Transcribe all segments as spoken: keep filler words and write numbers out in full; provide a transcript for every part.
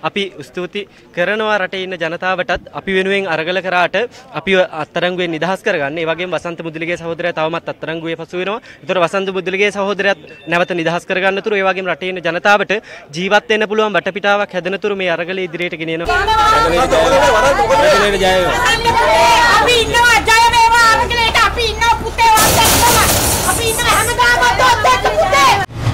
අපි ස්තුති කරනවා රටේ ඉන්න ජනතාවටත් අපි වෙනුවෙන් අරගල කරාට අපිව අත්අඩංගුවෙන් නිදහස් කරගන්න. ඒ වගේම වසන්ත මුදලිගේ සහෝදරයා තවමත් අත්අඩංගුවේ පසු වෙනවා. ඒතර වසන්ත මුදලිගේ සහෝදරයාත් නැවත නිදහස් කරගන්න තුරු ඒ වගේම රටේ ඉන්න ජනතාවට ජීවත් වෙන්න පුළුවන් වටපිටාවක් හැදෙන තුරු මේ අරගල ඉදිරියට ගෙනියනවා. අපි ඉන්නවා ජය වේවා අරගලයට අපි ඉන්නවා පුතේ වන්දනම අපි ඉන්නවා හැමදාම ඔතෙත් පුතේ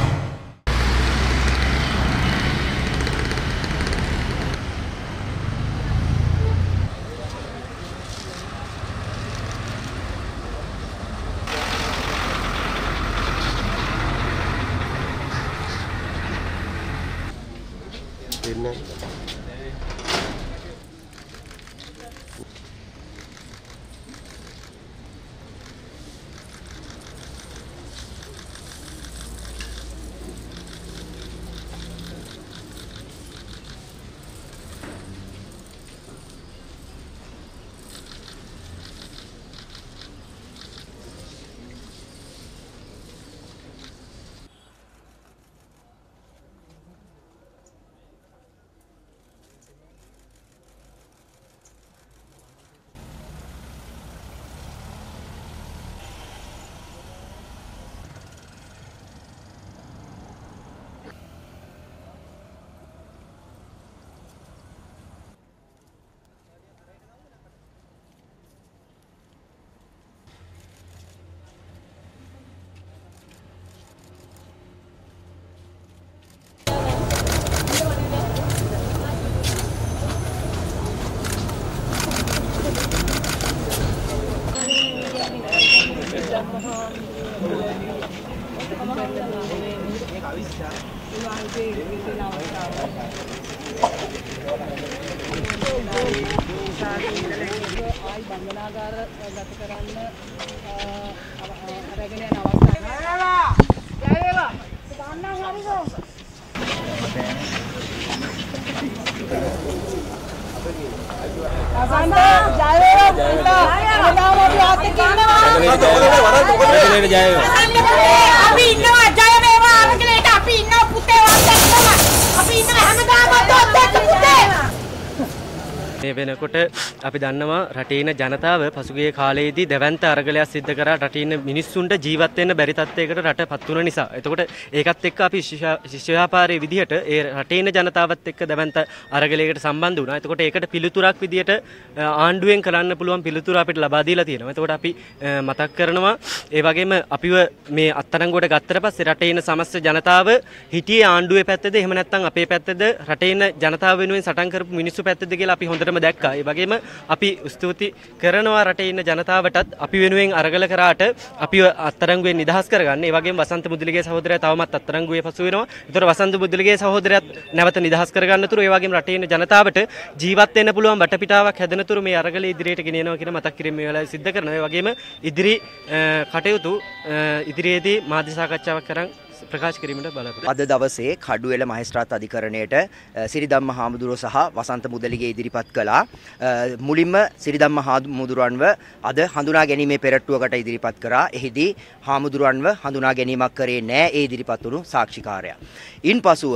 බන්ධනාගාර ගත කරන්න අරගෙන යන අවස්ථාවක්. ජය වේවා. ගන්න හරිද? අසන්ත ජය වේවා. හැමදාම අපි ආතක ඉන්නවා. අපි ඉන්නවා ජය වේවා අරගලයට අපි ඉන්නවා පුතේ වන්දනම අපි ඉන්නවා හැමදාම ඔතෙත් පුතේ. මේ වෙනකොට අපි දන්නවා රටේ ඉන්න ජනතාව පසුගිය කාලයේදී දැවැන්ත අරගලයක් සිද්ධ කරා රටේ ඉන්න මිනිස්සුන්ට ජීවත් වෙන්න බැරි තත්යකට රටපත් වුණ නිසා. එතකොට ඒකත් එක්ක අපි ශිෂ්‍ය ව්‍යාපාරයේ විදිහට ඒ රටේ ඉන්න ජනතාවත් එක්ක දැවැන්ත අරගලයකට සම්බන්ධ වුණා. එතකොට ඒකට පිළිතුරක් විදිහට ආණ්ඩුවෙන් කරන්න පුළුවන් පිළිතුර අපිට ලබා දීලා තියෙනවා. එතකොට අපි මතක් කරනවා ඒ වගේම අපිව මේ අත්අඩංගුවට ගත්තට පස්සේ රටේ ඉන්න සමස්ත ජනතාව හිටියේ ආණ්ඩුවේ පැත්තද එහෙම නැත්නම් අපේ පැත්තද රටේ ඉන්න ජනතාව වෙනුවෙන් සටන් කරපු මිනිස්සු පැත්තද කියලා අපි හොඳටම දැක්කා. ඒ වගේම අපි ස්තුති කරනවා රටේ ඉන්න ජනතාවටත් අපි වෙනුවෙන් අරගල කරාට අපිව අත්අඩංගුවෙන් නිදහස් කරගන්න. ඒ වගේම වසන්ත මුදලිගේ සහෝදරයා තවමත් අත්අඩංගුවේ පසු වෙනවා. ඒතර වසන්ත මුදලිගේ සහෝදරයාත් නැවත නිදහස් කරගන්න තුරු ඒ වගේම රටේ ඉන්න ජනතාවට ජීවත් වෙන්න පුළුවන් වටපිටාවක් හැදෙන තුරු මේ අරගල ඉදිරියට ගෙනියනවා කියන මතක් කිරීම මේ වෙලාවේ සිද්ධ කරනවා. ඒ වගේම ඉදිරි කටයුතු ඉදිරියේදී මාධ්‍ය සාකච්ඡාවක් කරන් ප්‍රකාශ කිරීමට බලාපොරොත්තු. අද දවසේ කඩුවෙල මහේස්ත්‍රාත් අධිකරණයට සිරිධම්ම හාමුදුරුවෝ සහ වසන්ත මුදලිගේ ඉදිරිපත් කළා. මුලින්ම සිරිධම්ම හාමුදුරුවන්ව අද හඳුනා ගැනීමේ පෙරට්ටුවකට ඉදිරිපත් කරා. එහිදී හාමුදුරුවන්ව හඳුනා ගැනීමක් කරේ නැහැ ඒ ඉදිරිපත් වුණු සාක්ෂිකාරයා. ඉන්පසුව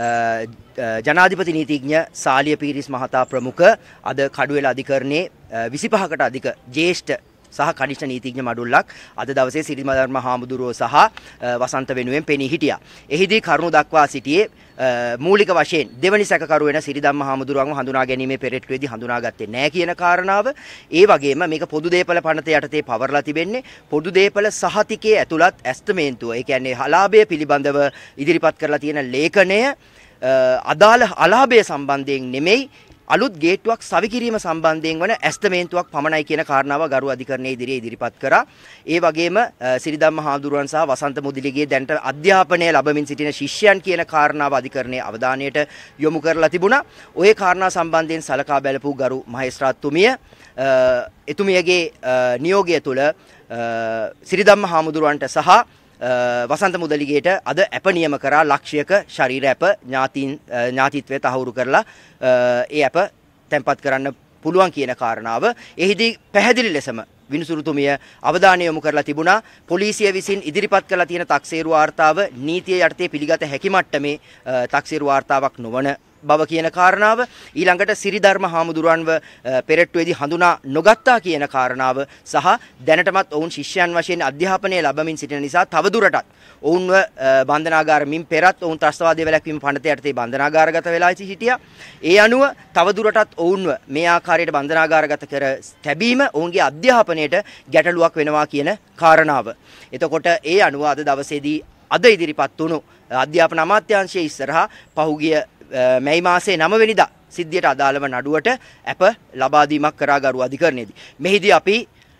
ජනාධිපති නීතිඥ සාලිය පීරිස් මහතා ප්‍රමුඛ අද කඩුවෙල අධිකරණයේ විසිපහකට අධික ජ්‍යෙෂ්ඨ සහ කනිෂ්ඨ නීතිඥ මඩුල්ලක් අද දවසේ සිරිධම්ම හාමුදුරුවෝ සහ වසන්ත වෙනුවෙන් පෙනී හිටියා. එහිදී කරුණු දක්වා සිටියේ මූලික වශයෙන් දෙවනි සැකකරු වෙන සිරිධම්ම හාමුදුරුවන්ව හඳුනා ගැනීමේ පෙරට්ටුවේදී හඳුනාගත්තේ නැහැ කියන කාරණාව. ඒ වගේම මේක පොදු දේපල පනත යටතේ පවර්ලා තිබෙන්නේ පොදු දේපල සහතිකයේ ඇතුළත් ඇස්තමේන්තුව. ඒ කියන්නේ අලාභය පිළිබඳව ඉදිරිපත් කරලා තියෙන ලේඛනය අදාළ අලාභය සම්බන්ධයෙන් නෙමෙයි අලුත් ගේට්ටුවක් සවිකිරීම සම්බන්ධයෙන් වන ඇස්තමේන්තුවක් පමණයි කියන කාරණාව ගරු අධිකරණයේ ඉදිරියේ ඉදිරිපත් කරා. ඒ වගේම සිරිධම්ම හාමුදුරුවන් සහ වසන්ත මුදලිගේ දැනට අධ්‍යාපනය ලැබමින් සිටින ශිෂ්‍යයන් කියන කාරණාව අධිකරණයේ අවධානයට යොමු කරලා තිබුණා. ওই කාරණා සම්බන්ධයෙන් සලකා බැලපු ගරු මහේස්ත්‍රාත්තුමිය එතුමියගේ නියෝගය තුළ සිරිධම්ම හාමුදුරුවන්ට සහ වසන්ත මුදලිගේට අද ඇප නියම කරා ලක්ෂයක ශරීර ඇප ඥාතීන් ඥාතිත්වය තහවුරු කරලා ඒ ඇප තැන්පත් කරන්න පුළුවන් කියන කාරණාව එහිදී පැහැදිලි ලෙසම විනිසුරුතුමිය අවධානය යොමු කරලා තිබුණා. පොලිසිය විසින් ඉදිරිපත් කරලා තියෙන තක්සේරු වාර්තාව නීතිය යටතේ පිළිගත හැකි මට්ටමේ තක්සේරු වාර්තාවක් නොවන බව කියන කාරණාව ඊළඟට සිරිධර්ම හාමුදුරුවන්ව පෙරට්ටුවේදී හඳුනා නොගත්තා කියන කාරණාව සහ දැනටමත් ඔවුන් ශිෂ්‍යයන් වශයෙන් අධ්‍යාපනය ලැබමින් සිටින නිසා තවදුරටත් ඔවුන්ව බන්ධනාගාරමින් පෙරත් ඔවුන් ත්‍රස්තවාදී වැළැක්වීම පනත යටතේ බන්ධනාගාරගත වෙලා සිටියා. ඒ අනුව තවදුරටත් ඔවුන්ව මේ ආකාරයට බන්ධනාගාරගත කර තැබීම ඔවුන්ගේ අධ්‍යාපනයට ගැටලුවක් වෙනවා කියන කාරණාව. එතකොට ඒ අනුව අද දවසේදී අද ඉදිරිපත් වුණු අධ්‍යාපන අමාත්‍යාංශයේ ඉස්සරහා පහුගිය මැයි මාසයේ නව වෙනිදා සිද්ධියට අදාළව නඩුවට අප ලබා දීමක් කරා ගරු අධිකරණයේදී. මෙහිදී අපි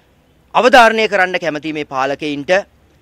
අවධාරණය කරන්න කැමති මේ පාලකයින්ට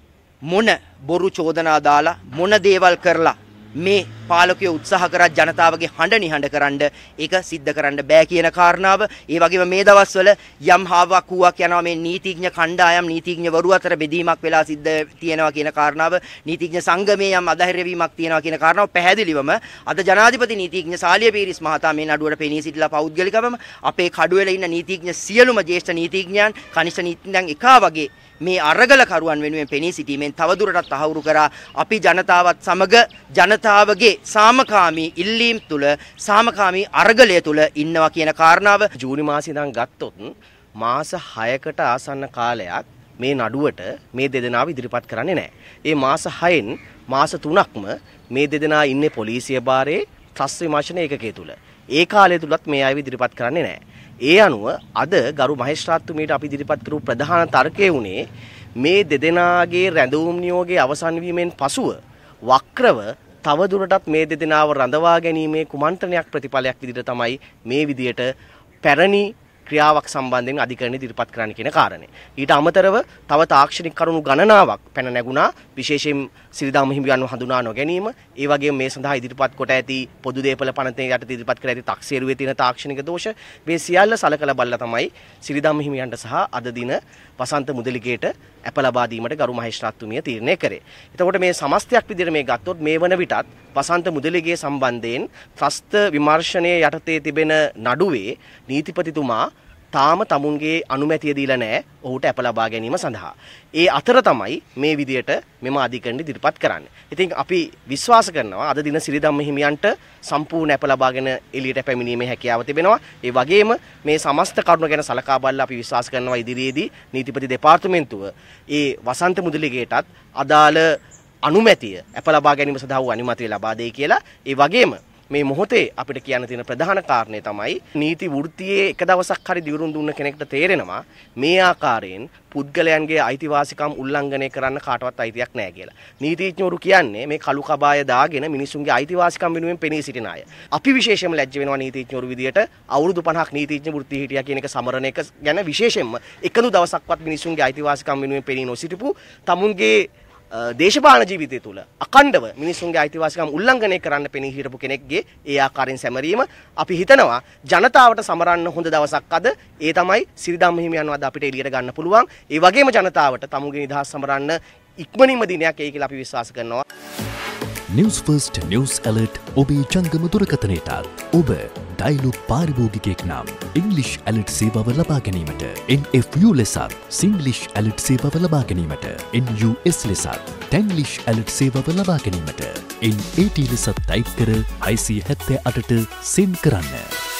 මොන බොරු චෝදනා දාලා මොන දේවල් කරලා මේ පාලකයෝ උත්සාහ කරා ජනතාවගේ හඬ නිහඬ කරන්න ඒක සිද්ධ කරන්න බෑ කියන කාරණාව. ඒ වගේම මේ දවස්වල යම් හාවක් හුවක් යනවා මේ නීතිඥ කණ්ඩායම් නීතිඥවරු අතර බෙදීමක් වෙලා සිද්ධ තියෙනවා කියන කාරණාව. නීතිඥ සංගමයේ යම් අධෛර්ය වීමක් තියෙනවා කියන කාරණාව පැහැදිලිවම අද ජනාධිපති නීතිඥ සාලිය පීරිස් මහතා මේ නඩුවට පෙනී සිටිලා පෞද්ගලිකවම අපේ කඩුවෙල ඉන්න නීතිඥ සියලුම ජ්‍යෙෂ්ඨ නීතිඥයන් කනිෂ්ඨ නීතිඥයන් එකා වගේ මේ අරගල කරුවන් වෙනුවෙන් පෙනී සිටීමෙන් තවදුරටත් තහවුරු කරා අපි ජනතාවත් සමග ජනතාවගේ සාමකාමී ඉල්ලීම් තුල සාමකාමී අරගලය තුල ඉන්නවා කියන කාරණාව. ජූනි මාසෙ ඉඳන් ගත්තොත් මාස හයකට ආසන්න කාලයක් මේ නඩුවට මේ දෙදෙනාව ඉදිරිපත් කරන්නේ නැහැ. ඒ මාස හයෙන් මාස තුනක්ම මේ දෙදෙනා ඉන්නේ පොලිසිය භාරයේ ත්‍රස් විමර්ශන ඒකකයේ තුල. ඒ කාලය තුලත් මේ අයව ඉදිරිපත් කරන්නේ නැහැ. ඒ අනුව අද ගරු මහේස්ත්‍රාත්තුමියට අපි ඉදිරිපත් කරපු ප්‍රධාන තර්කය උනේ මේ දෙදෙනාගේ රැඳවුම් නියෝගයේ අවසන් වීමෙන් පසුව වක්‍රව තවදුරටත් මේ දෙදෙනාව රඳවා ගැනීමේ කුමන්ත්‍රණයක් ප්‍රතිඵලයක් විදිහට තමයි මේ විදියට පැරණි ක්‍රියාවක් සම්බන්ධයෙන් අධිකරණය ඉදිරිපත් කරන්න කියන කාරණේ. ඊට අමතරව තව තාක්ෂණික කරුණු ගණනාවක් පැන නැගුණා. විශේෂයෙන් සිරිධම්ම හිමියන්ව හඳුනා නොගැනීම, ඒ වගේම මේ සඳහා ඉදිරිපත් කොට ඇති පොදු දේපල පනතේ යටතේ ඉදිරිපත් කර ඇති තක්සේරුවේ තියෙන තාක්ෂණික දෝෂ මේ සියල්ල සලකලා බලලා තමයි සිරිධම්ම හිමියන්ට සහ අද දින වසන්ත මුදලිගේට අප ලබා දීමට ගරු මහේස්ත්‍රාත්තුමිය තීරණය කරේ. එතකොට මේ සමස්තයක් විදිහට මේ ගත්තොත් මේ වන විටත් වසන්ත මුදලිගේ සම්බන්ධයෙන් ත්‍රස්ත විමර්ශනයේ යටතේ තිබෙන නඩුවේ නීතිපතිතුමා තාම තමුන්ගේ අනුමැතිය දීලා නැහැ ඔහුට අප ලබා ගැනීම සඳහා. ඒ අතර තමයි මේ විදියට මෙම අධිකරණ ඉදිරිපත් කරන්නේ. ඉතින් අපි විශ්වාස කරනවා අද දින සිරිධම්ම හිමියන්ට සම්පූර්ණ අප ලබාගෙන එළියට පැමිණීමේ හැකියාව තිබෙනවා. ඒ වගේම මේ සමස්ත කරුණු ගැන සලකා බලලා අපි විශ්වාස කරනවා ඉදිරියේදී නීතිපති දෙපාර්තමේන්තුව ඒ වසන්ත මුදලිගේටත් අදාළ අනුමැතිය අප ලබා ගැනීම සඳහා වූ අනුමැතිය ලබා දෙයි කියලා. ඒ වගේම මේ මොහොතේ අපිට කියන්න තියෙන ප්‍රධාන කාරණේ තමයි නීති වෘත්තියේ එක දවසක් හරි දියුරුම් දුන්න කෙනෙක්ට තේරෙනවා මේ ආකාරයෙන් පුද්ගලයන්ගේ අයිතිවාසිකම් උල්ලංඝනය කරන්න කාටවත් අයිතියක් නැහැ කියලා. නීතිඥවරු කියන්නේ මේ කළු කබාය දාගෙන මිනිසුන්ගේ අයිතිවාසිකම් වෙනුවෙන් පෙනී සිටින අය. අපි විශේෂයෙන්ම ලැජ්ජ වෙනවා නීතිඥවරු විදියට අවුරුදු පනහක් නීතිඥ වෘත්තිය හිටියා කියන එක සමරන එක ගැන විශේෂයෙන්ම එකදු දවසක්වත් මිනිසුන්ගේ අයිතිවාසිකම් වෙනුවෙන් පෙනී නොසිටපු තමුන්ගේ දේශපාලන ජීවිතය තුළ අකණ්ඩව මිනිසුන්ගේ අයිතිවාසිකම් උල්ලංඝනය කරන්න පෙනී හිටපු කෙනෙක්ගේ ඒ ආකාරයෙන් සැමරීම අපි හිතනවා ජනතාවට සමරන්න හොඳ දවසක් අද. ඒ තමයි සිරිධම්ම හිමියන්ව අද අපිට එළියට ගන්න පුළුවන්. ඒ වගේම ජනතාවට තමුන්ගේ නිදහස් සමරන්න ඉක්මනින්ම දිනයක් එයි කියලා අපි විශ්වාස කරනවා. News First News Alert ඔබේ ජංගම දුරකථනයටත් ඔබ ඩයිලොග් පාරිභෝගිකයෙක් නම් English Alert සේවාව ලබා ගැනීමට N F U ලෙසත් Singlish Alert සේවාව ලබා ගැනීමට N U S ලෙසත් Tanglish Alert සේවාව ලබා ගැනීමට N A T ලෙසත් ටයිප් කර හයසිය හැත්තෑ අටට සෙන්ඩ් කරන්න.